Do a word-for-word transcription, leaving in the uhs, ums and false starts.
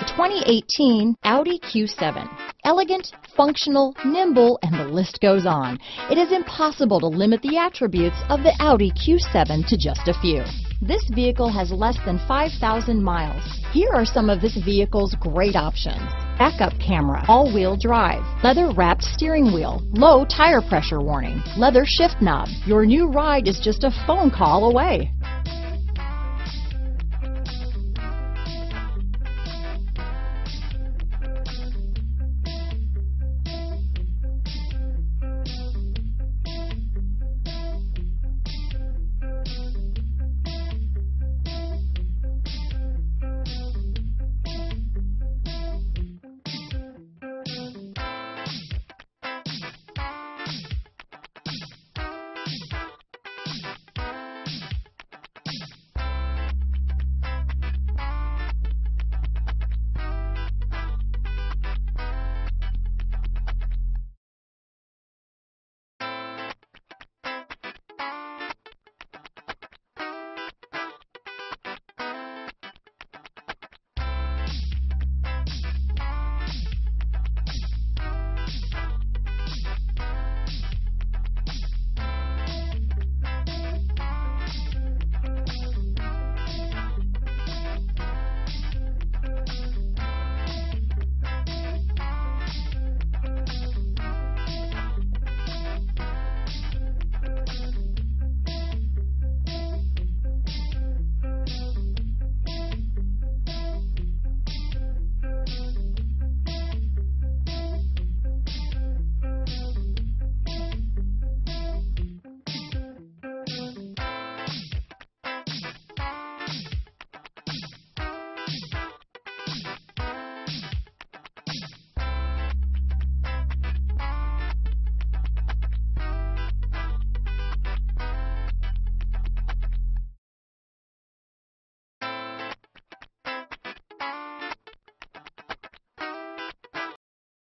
twenty eighteen Audi Q seven. Elegant, functional, nimble, and the list goes on. It is impossible to limit the attributes of the Audi Q seven to just a few. This vehicle has less than five thousand miles. Here are some of this vehicle's great options: backup camera, all-wheel drive, leather-wrapped steering wheel, low tire pressure warning, leather shift knob. Your new ride is just a phone call away.